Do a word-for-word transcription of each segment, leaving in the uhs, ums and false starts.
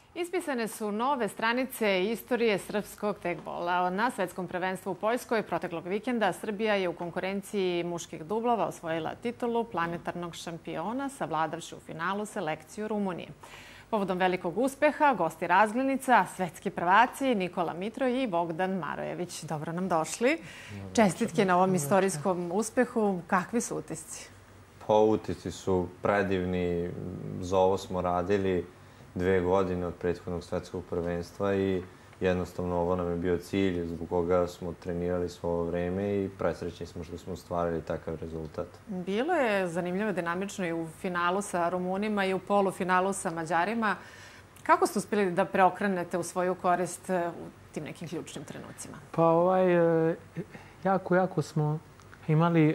Ispisane su nove stranice istorije srpskog tekbola. Na svetskom prvenstvu u Poljskoj proteklog vikenda Srbija je u konkurenciji muških dublova osvojila titulu planetarnog šampiona, savladavši u finalu selekciju Rumunije. Povodom velikog uspeha, gosti razglednica, svetski prvaci Nikola Mitroj i Bogdan Marojević. Dobro nam došli. Čestitke na ovom istorijskom uspehu. Kakvi su utisci? Pa utisci su predivni. Za ovo smo radili dve godine od prethodnog svetskog prvenstva i jednostavno ovo nam je bio cilj zbog koga smo trenirali svo ovo vreme i presrećni smo što smo ostvarili takav rezultat. Bilo je zanimljivo, dinamično i u finalu sa Rumunima i u polufinalu sa Mađarima. Kako ste uspjeli da preokrenete u svoju korist u tim nekim ključnim trenucima? Pa ovaj, jako, jako smo imali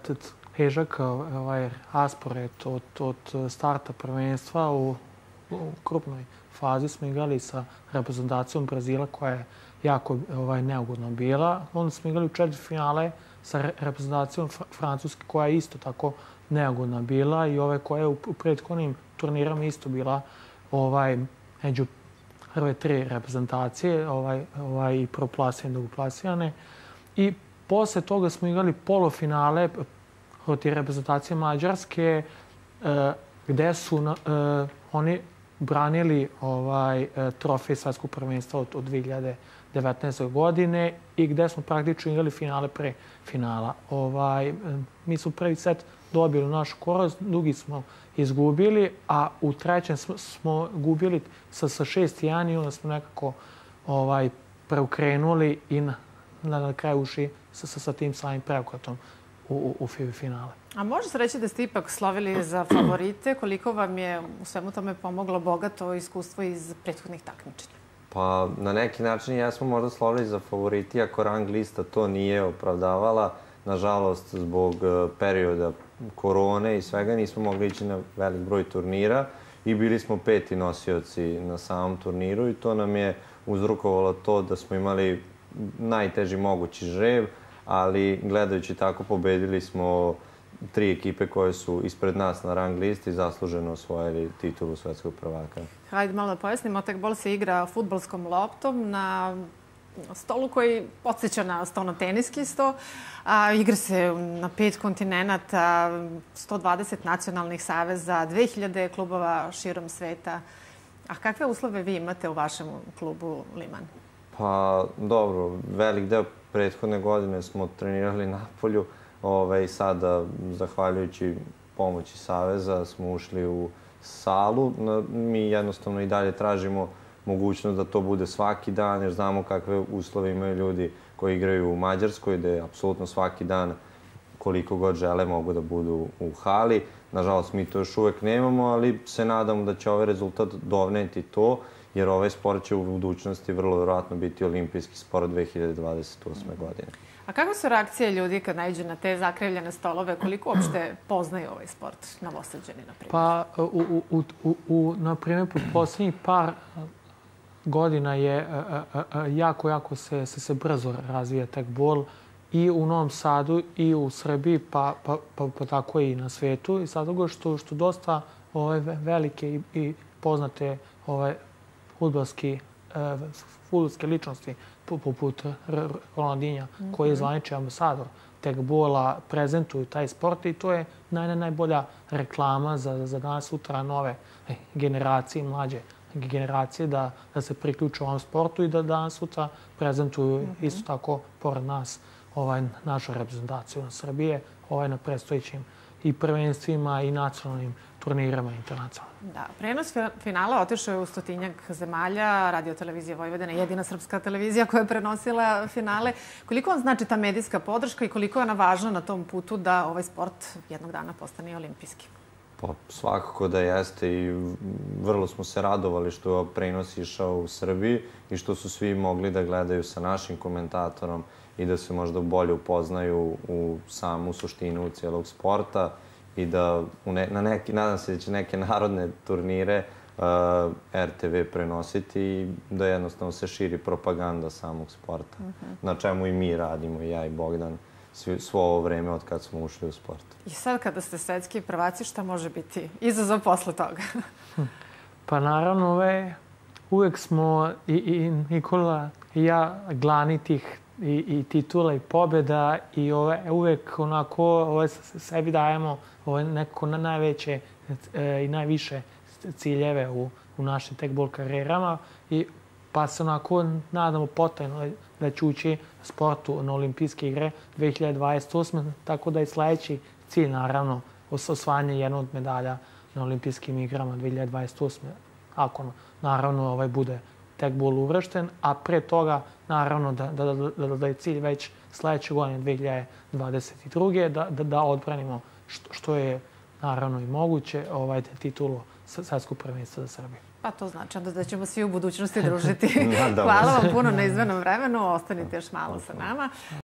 težak ovaj raspored od, od starta prvenstva. U, u krupnoj fazi smo igrali sa reprezentacijom Brazila koja je jako ovaj, neugodno bila. Onda smo igrali u četvrtfinale sa reprezentacijom Francuske koja je isto tako neugodna bila i ove koja je u prethodnim turnirama isto bila ovaj, među prve tri reprezentacije ovaj, ovaj, i proplasirane i drugoplasirane. I posle toga smo igrali polufinale protiv reprezentacije Mađarske eh, gde su na, eh, oni branili ovaj, trofej svetskog prvenstva od, od dve hiljade devetnaeste. godine i gde smo praktično igrali finale pre finala. Ovaj, mi smo prvi set dobili naš korist, drugi smo izgubili, a u trećem smo, smo gubili sa, sa šest jedan i onda smo nekako ovaj, preokrenuli i na, na kraju ušli sa, sa, sa tim samim preokretom u, u, u finale. A može se reći da ste ipak slovili za favorite? Koliko vam je u svemu tome pomoglo bogato iskustvo iz prethodnih takmičenja? Pa na neki način jesmo možda slovili za favoriti, ako rang lista to nije opravdavala. Nažalost, zbog perioda korone i svega nismo mogli ići na velik broj turnira i bili smo peti nosioci na samom turniru i to nam je uzrokovalo to da smo imali najteži mogući žreb, ali gledajući tako pobedili smo tri ekipe koje su ispred nas na rang listi zasluženo osvojili titulu svetskog prvaka. Hajde malo da pojasnimo. Tekbol se igra fudbalskom loptom na stolu koji podsjeća na stolnoteniski sto. A, igra se na pet kontinenata, sto dvadeset nacionalnih saveza, dve hiljade klubova širom sveta. A kakve uslove vi imate u vašem klubu Liman? Pa dobro, velik deo prethodne godine smo trenirali napolju. Ove, sada, zahvaljujući pomoći Saveza, smo ušli u salu. Mi jednostavno i dalje tražimo mogućnost da to bude svaki dan, jer znamo kakve uslove imaju ljudi koji igraju u Mađarskoj, gde apsolutno svaki dan, koliko god žele, mogu da budu u hali. Nažalost, mi to još uvek nemamo, ali se nadamo da će ovaj rezultat dovneti to, jer ovaj sport će u budućnosti vrlo vjerojatno biti olimpijski sport dve hiljade dvadeset osme. godine. A kakve su reakcije ljudi kad naiđu na te zakrivljene stolove? Koliko uopšte poznaju ovaj sport Novosađani, na primjer? Pa, u, u, u, u, na primjer, po posljednjih par godina je jako, jako se, se, se brzo razvija tekbol i u Novom Sadu i u Srbiji, pa, pa, pa, pa tako i na svetu. I sad toga što, što dosta ove velike i, i poznate ove fudbalski fudbalske ličnosti poput Ronaldinha, koji je zvanični ambasador tekbola, prezentuju taj sport i to je naj, najbolja reklama za, za danas sutra nove generacije, mlađe generacije da, da se priključu ovom sportu i da danas sutra prezentuju mm-hmm. isto tako pored nas ovaj, našu reprezentaciju na Srbije ovaj, na predstojećim i prvenstvima i nacionalnim turnirama internacionalnim. Da, prenos finala otišao je u stotinjak zemalja. Radio televizija Vojvodina, jedina srpska televizija koja je prenosila finale. Koliko vam znači ta medijska podrška i koliko je ona važna na tom putu da ovaj sport jednog dana postane olimpijski? Pa svakako da jeste i vrlo smo se radovali što je prenos išao u Srbiji i što su svi mogli da gledaju sa našim komentatorom i da se možda bolje upoznaju u samu suštinu cijelog sporta i da u ne, na neki, nadam se da će neke narodne turnire uh, R T V prenositi i da jednostavno se širi propaganda samog sporta. Mm-hmm. Na čemu i mi radimo, i ja i Bogdan, svo ovo vreme od kad smo ušli u sport. I sad kada ste svetski prvaci, šta može biti izazov posle toga? Pa naravno ove uvek smo i, i Nikola i ja glani tih i, i titula i pobjeda i ove, uvek onako ove, sebi dajemo ove, neko na najveće e, i najviše ciljeve u, u našim tekbol karijerama i pa se onako nadamo potajno da će ući sportu na olimpijske igre dve hiljade dvadeset osme. Tako da je sljedeći cilj naravno osvajanje jednog od medalja na olimpijskim igrama dve hiljade dvadeset osme. Ako naravno ovaj bude tekbol uvršten, a pre toga naravno da, da, da, da je cilj već sljedeće godine dve hiljade dvadeset druge. da, da, da odbranimo što, što je naravno i moguće ovaj titulu svetskog prvenstva za Srbiju. Pa to znači onda da ćemo svi u budućnosti družiti. Hvala vam puno na izvenom vremenu. Ostanite još malo sa nama.